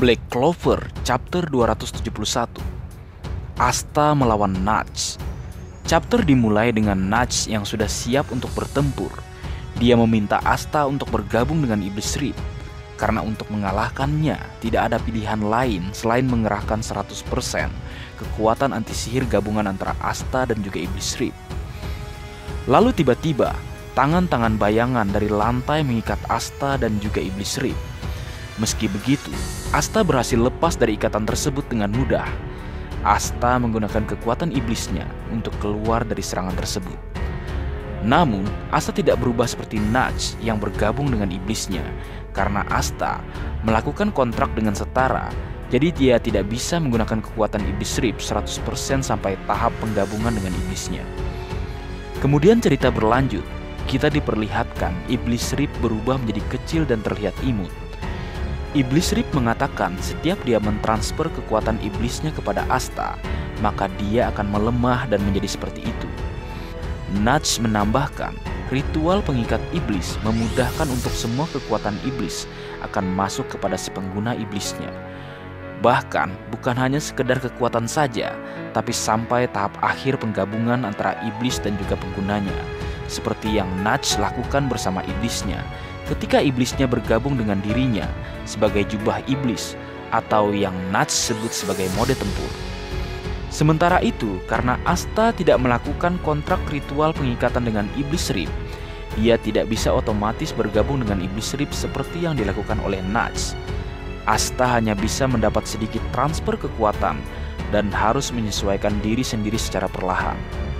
Black Clover Chapter 271. Asta melawan Nudge. Chapter dimulai dengan Nudge yang sudah siap untuk bertempur. Dia meminta Asta untuk bergabung dengan Iblis Rip, karena untuk mengalahkannya tidak ada pilihan lain selain mengerahkan 100% kekuatan anti sihir gabungan antara Asta dan juga Iblis Rip. Lalu tiba-tiba tangan-tangan bayangan dari lantai mengikat Asta dan juga Iblis Rip. Meski begitu, Asta berhasil lepas dari ikatan tersebut dengan mudah. Asta menggunakan kekuatan iblisnya untuk keluar dari serangan tersebut. Namun, Asta tidak berubah seperti Nudge yang bergabung dengan iblisnya, karena Asta melakukan kontrak dengan setara. Jadi dia tidak bisa menggunakan kekuatan Iblis Rip 100% sampai tahap penggabungan dengan iblisnya. Kemudian cerita berlanjut. Kita diperlihatkan Iblis Rip berubah menjadi kecil dan terlihat imut. Iblis Rip mengatakan setiap dia mentransfer kekuatan iblisnya kepada Asta, maka dia akan melemah dan menjadi seperti itu. Nudge menambahkan, ritual pengikat iblis memudahkan untuk semua kekuatan iblis akan masuk kepada si pengguna iblisnya. Bahkan bukan hanya sekedar kekuatan saja, tapi sampai tahap akhir penggabungan antara iblis dan juga penggunanya, seperti yang Nudge lakukan bersama iblisnya ketika iblisnya bergabung dengan dirinya sebagai jubah iblis atau yang Nudge sebut sebagai mode tempur. Sementara itu, karena Asta tidak melakukan kontrak ritual pengikatan dengan Iblis Rip, dia tidak bisa otomatis bergabung dengan Iblis Rip seperti yang dilakukan oleh Nudge. Asta hanya bisa mendapat sedikit transfer kekuatan dan harus menyesuaikan diri sendiri secara perlahan.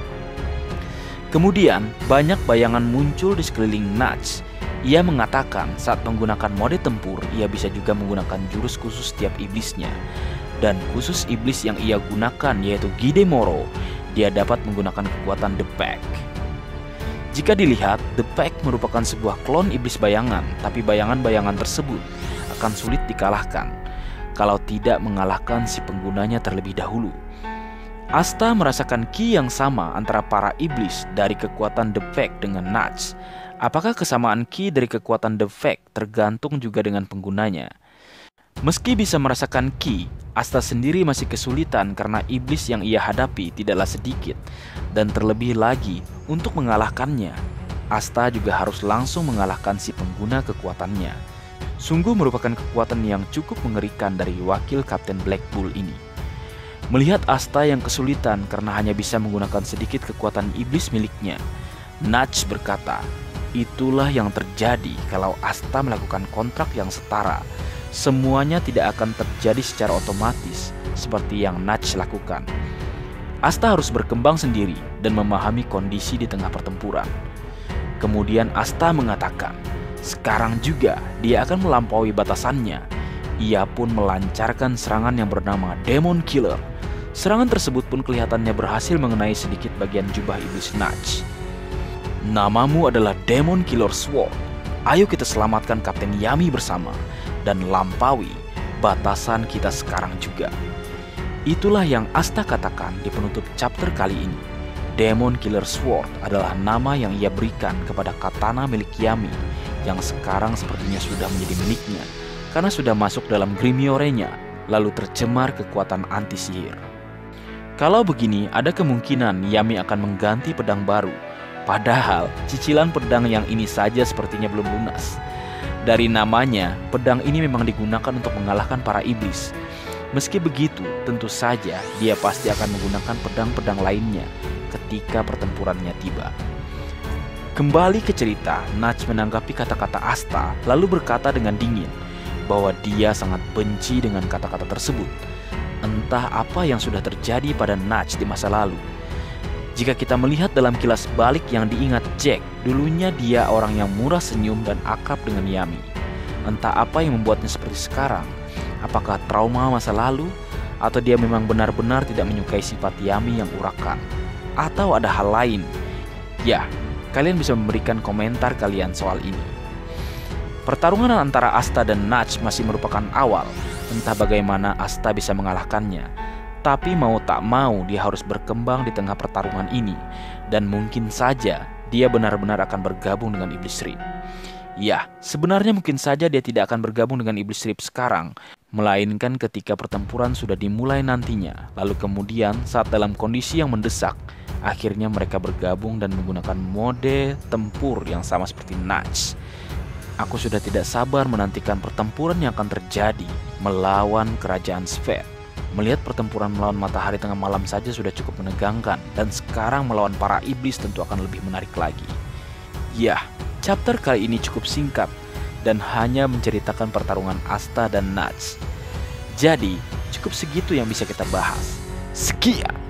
Kemudian, banyak bayangan muncul di sekeliling Nudge. Ia mengatakan saat menggunakan mode tempur, ia bisa juga menggunakan jurus khusus setiap iblisnya. Dan khusus iblis yang ia gunakan yaitu Gidemoro, dia dapat menggunakan kekuatan The Pack. Jika dilihat, The Pack merupakan sebuah klon iblis bayangan, tapi bayangan-bayangan tersebut akan sulit dikalahkan kalau tidak mengalahkan si penggunanya terlebih dahulu. Asta merasakan ki yang sama antara para iblis dari kekuatan The Pack dengan Nudge. Apakah kesamaan ki dari kekuatan The Pack tergantung juga dengan penggunanya? Meski bisa merasakan ki, Asta sendiri masih kesulitan karena iblis yang ia hadapi tidaklah sedikit. Dan terlebih lagi, untuk mengalahkannya, Asta juga harus langsung mengalahkan si pengguna kekuatannya. Sungguh merupakan kekuatan yang cukup mengerikan dari wakil Kapten Black Bull ini. Melihat Asta yang kesulitan karena hanya bisa menggunakan sedikit kekuatan iblis miliknya, Nudge berkata, itulah yang terjadi kalau Asta melakukan kontrak yang setara. Semuanya tidak akan terjadi secara otomatis seperti yang Nudge lakukan. Asta harus berkembang sendiri dan memahami kondisi di tengah pertempuran. Kemudian Asta mengatakan, sekarang juga dia akan melampaui batasannya. Ia pun melancarkan serangan yang bernama Demon Killer. Serangan tersebut pun kelihatannya berhasil mengenai sedikit bagian jubah iblis Nudge. Namamu adalah Demon Killer Sword. Ayo kita selamatkan Kapten Yami bersama dan lampaui batasan kita sekarang juga. Itulah yang Asta katakan di penutup chapter kali ini. Demon Killer Sword adalah nama yang ia berikan kepada katana milik Yami yang sekarang sepertinya sudah menjadi miliknya karena sudah masuk dalam Grimoire-nya lalu tercemar kekuatan anti sihir. Kalau begini, ada kemungkinan Yami akan mengganti pedang baru. Padahal cicilan pedang yang ini saja sepertinya belum lunas. Dari namanya, pedang ini memang digunakan untuk mengalahkan para iblis. Meski begitu, tentu saja dia pasti akan menggunakan pedang-pedang lainnya ketika pertempurannya tiba. Kembali ke cerita, Nudge menanggapi kata-kata Asta lalu berkata dengan dingin bahwa dia sangat benci dengan kata-kata tersebut. Entah apa yang sudah terjadi pada Nudge di masa lalu. Jika kita melihat dalam kilas balik yang diingat Jack, dulunya dia orang yang murah senyum dan akrab dengan Yami. Entah apa yang membuatnya seperti sekarang. Apakah trauma masa lalu? Atau dia memang benar-benar tidak menyukai sifat Yami yang urakan? Atau ada hal lain? Ya, kalian bisa memberikan komentar kalian soal ini. Pertarungan antara Asta dan Nudge masih merupakan awal. Entah bagaimana Asta bisa mengalahkannya. Tapi mau tak mau dia harus berkembang di tengah pertarungan ini. Dan mungkin saja dia benar-benar akan bergabung dengan Iblis Rip. Ya, sebenarnya mungkin saja dia tidak akan bergabung dengan Iblis Rip sekarang. melainkan ketika pertempuran sudah dimulai nantinya. Lalu kemudian saat dalam kondisi yang mendesak, akhirnya mereka bergabung dan menggunakan mode tempur yang sama seperti Notch. Aku sudah tidak sabar menantikan pertempuran yang akan terjadi melawan kerajaan Spheth. Melihat pertempuran melawan matahari tengah malam saja sudah cukup menegangkan, dan sekarang melawan para iblis tentu akan lebih menarik lagi. Yah, chapter kali ini cukup singkat dan hanya menceritakan pertarungan Asta dan Notch. Jadi, cukup segitu yang bisa kita bahas. Sekian.